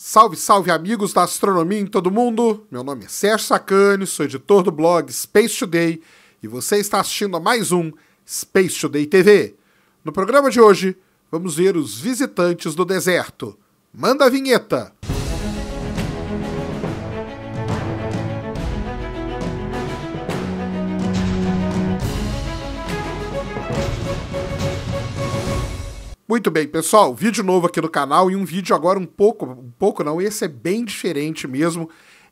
Salve, salve amigos da astronomia em todo mundo! Meu nome é Sérgio Sacani, sou editor do blog Space Today e você está assistindo a mais um Space Today TV. No programa de hoje, vamos ver os visitantes do deserto. Manda a vinheta! Muito bem, pessoal, vídeo novo aqui no canal e um vídeo agora esse é bem diferente mesmo.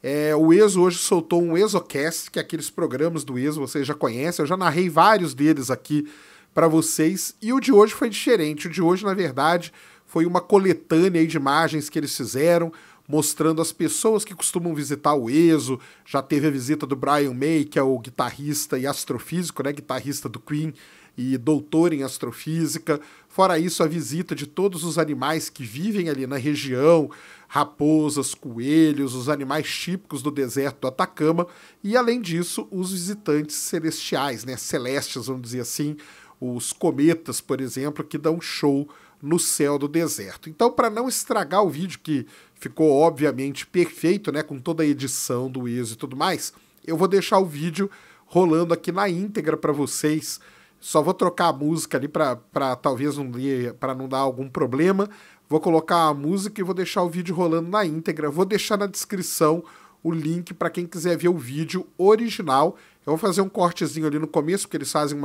O ESO hoje soltou um ESOcast, que é aqueles programas do ESO, vocês já conhecem, eu já narrei vários deles aqui para vocês, e o de hoje foi diferente. O de hoje, na verdade, foi uma coletânea de imagens que eles fizeram, mostrando as pessoas que costumam visitar o ESO. Já teve a visita do Brian May, que é o guitarrista e astrofísico, né, guitarrista do Queen, e doutor em astrofísica. Fora isso, a visita de todos os animais que vivem ali na região, raposas, coelhos, os animais típicos do deserto do Atacama, e além disso, os visitantes celestiais, né, celestes, vamos dizer assim, os cometas, por exemplo, que dão show no céu do deserto. Então, para não estragar o vídeo, que ficou obviamente perfeito, né, com toda a edição do ESO e tudo mais, eu vou deixar o vídeo rolando aqui na íntegra para vocês. Só vou trocar a música ali para talvez para não dar algum problema. Vou colocar a música e vou deixar o vídeo rolando na íntegra. Vou deixar na descrição o link para quem quiser ver o vídeo original. Eu vou fazer um cortezinho ali no começo, porque eles fazem uma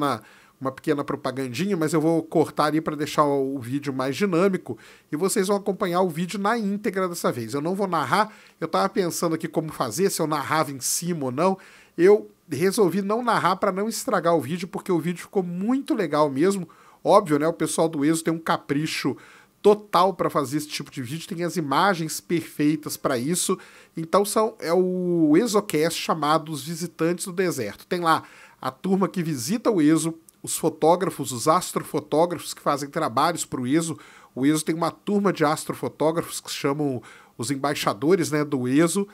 pequena propagandinha, mas eu vou cortar ali para deixar o vídeo mais dinâmico e vocês vão acompanhar o vídeo na íntegra dessa vez. Eu não vou narrar, eu estava pensando aqui como fazer, se eu narrava em cima ou não. Eu resolvi não narrar para não estragar o vídeo, porque o vídeo ficou muito legal mesmo. Óbvio, né? O pessoal do ESO tem um capricho total para fazer esse tipo de vídeo, tem as imagens perfeitas para isso. Então é o ESOcast chamado Os Visitantes do Deserto. Tem lá a turma que visita o ESO, os fotógrafos, os astrofotógrafos que fazem trabalhos para o ESO. O ESO tem uma turma de astrofotógrafos que chamam os embaixadores, né, do ESO.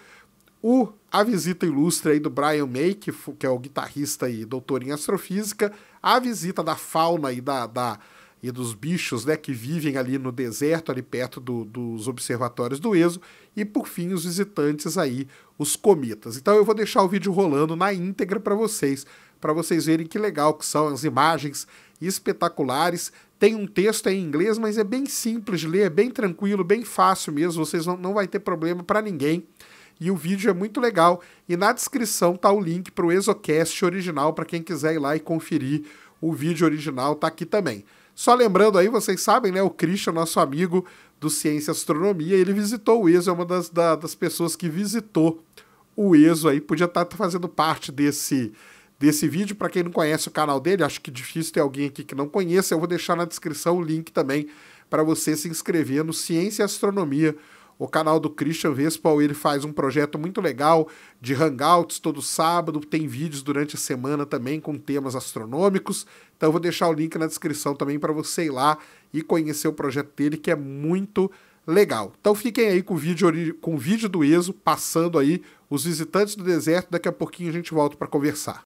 A visita ilustre aí do Brian May, que é o guitarrista e doutor em astrofísica, a visita da fauna e dos bichos, né, que vivem ali no deserto, ali perto dos observatórios do ESO, e por fim os visitantes aí, os cometas. Então eu vou deixar o vídeo rolando na íntegra para vocês verem que legal que são as imagens espetaculares. Tem um texto em inglês, mas é bem simples de ler, é bem tranquilo, bem fácil mesmo, vocês não vai ter problema para ninguém. E o vídeo é muito legal. E na descrição tá o link para o ESOcast original, para quem quiser ir lá e conferir o vídeo original, tá aqui também. Só lembrando aí, vocês sabem, né, o Christian, nosso amigo do Ciência e Astronomia, ele visitou o ESO, é uma das pessoas que visitou o ESO aí, podia estar fazendo parte desse vídeo. Para quem não conhece o canal dele, acho que difícil ter alguém aqui que não conheça, eu vou deixar na descrição o link também para você se inscrever no Ciência e Astronomia. O canal do Christian Vespal, ele faz um projeto muito legal de hangouts todo sábado, tem vídeos durante a semana também com temas astronômicos. Então eu vou deixar o link na descrição também para você ir lá e conhecer o projeto dele, que é muito legal. Então fiquem aí com o vídeo do ESO, passando aí os visitantes do deserto. Daqui a pouquinho a gente volta para conversar.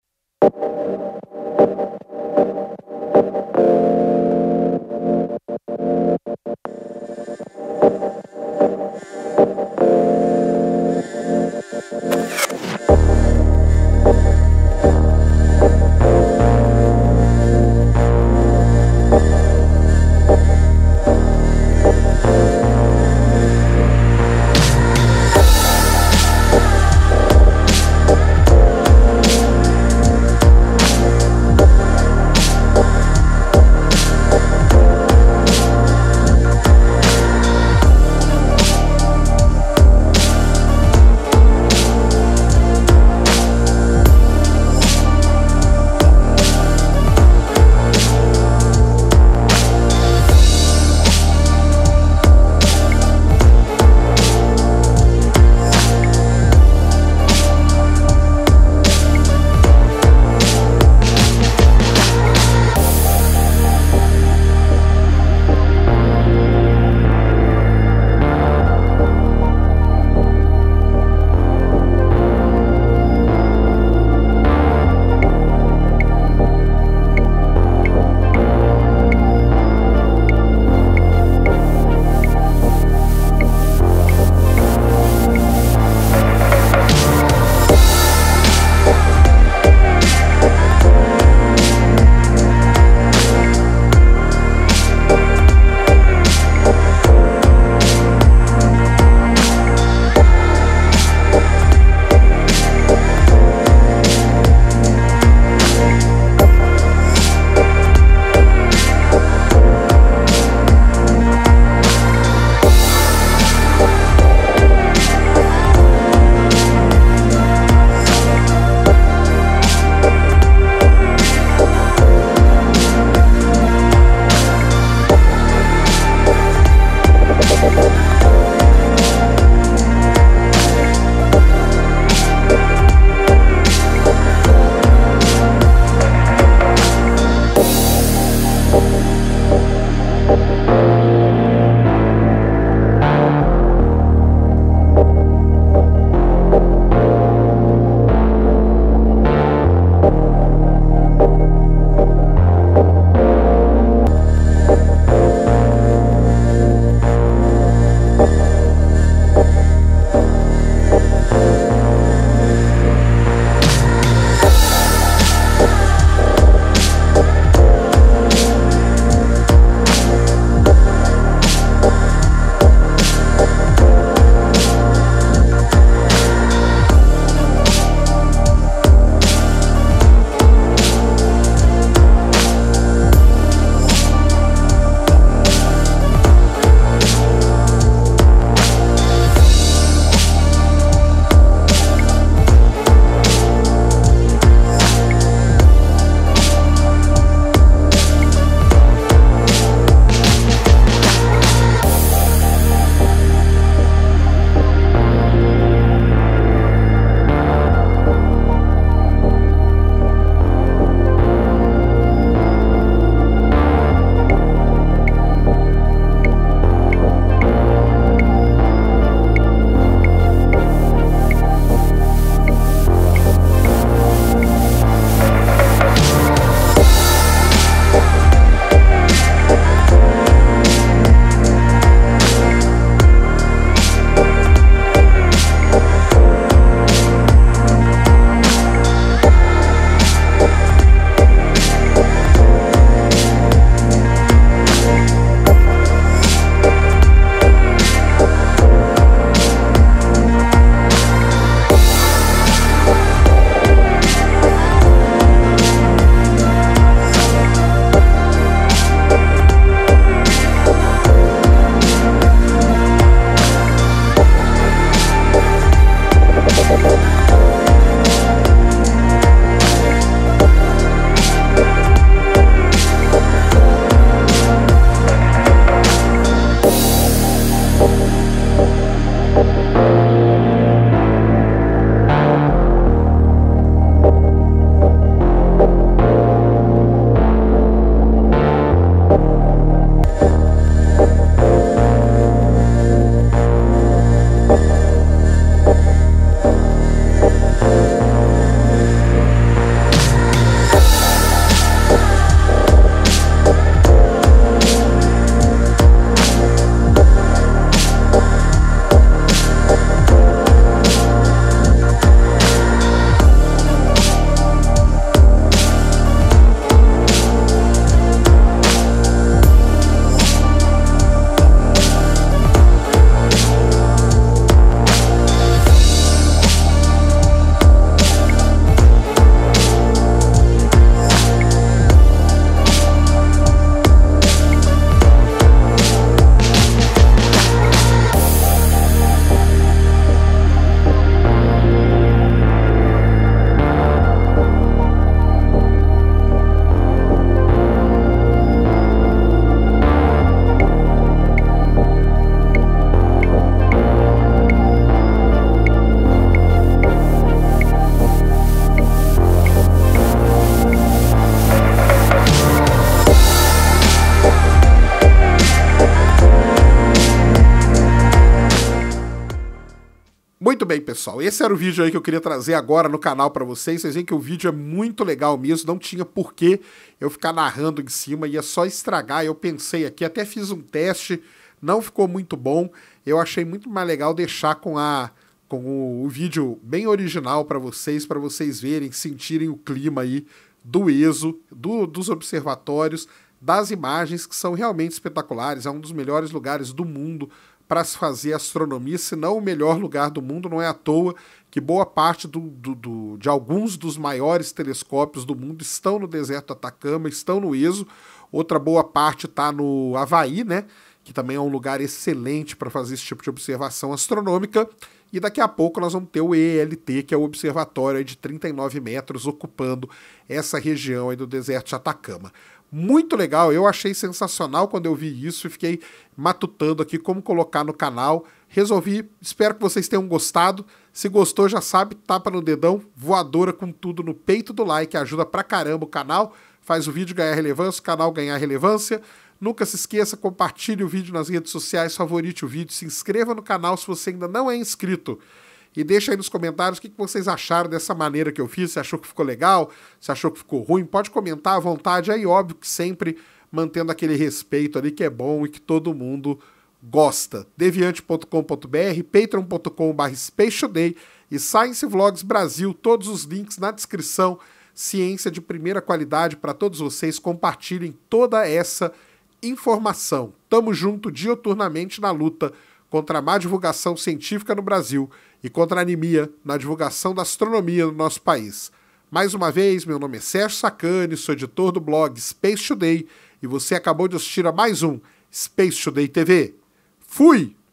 Muito bem, pessoal, esse era o vídeo aí que eu queria trazer agora no canal para vocês. Vocês veem que o vídeo é muito legal mesmo, não tinha porquê eu ficar narrando em cima, ia só estragar. Eu pensei aqui, até fiz um teste, não ficou muito bom. Eu achei muito mais legal deixar com o vídeo bem original para vocês verem, sentirem o clima aí do ESO, dos observatórios, das imagens que são realmente espetaculares. É um dos melhores lugares do mundo para se fazer astronomia, se não o melhor lugar do mundo. Não é à toa que boa parte de alguns dos maiores telescópios do mundo estão no deserto do Atacama, estão no ESO. Outra boa parte está no Havaí, né? Que também é um lugar excelente para fazer esse tipo de observação astronômica. E daqui a pouco nós vamos ter o ELT, que é o observatório aí de 39 metros, ocupando essa região aí do deserto de Atacama. Muito legal, eu achei sensacional quando eu vi isso e fiquei matutando aqui como colocar no canal. Resolvi, espero que vocês tenham gostado. Se gostou, já sabe, tapa no dedão, voadora com tudo no peito do like, ajuda pra caramba o canal, faz o vídeo ganhar relevância, o canal ganhar relevância. Nunca se esqueça, compartilhe o vídeo nas redes sociais, favorite o vídeo, se inscreva no canal se você ainda não é inscrito. E deixa aí nos comentários o que vocês acharam dessa maneira que eu fiz, se achou que ficou legal, se achou que ficou ruim, pode comentar à vontade, aí óbvio que sempre mantendo aquele respeito ali que é bom e que todo mundo gosta. Deviante.com.br, patreon.com/SpaceToday e Science Vlogs Brasil, todos os links na descrição, ciência de primeira qualidade para todos vocês, compartilhem toda essa informação. Tamo junto diuturnamente na luta contra a má divulgação científica no Brasil e contra a anemia na divulgação da astronomia no nosso país. Mais uma vez, meu nome é Sérgio Sacani, sou editor do blog Space Today e você acabou de assistir a mais um Space Today TV. Fui!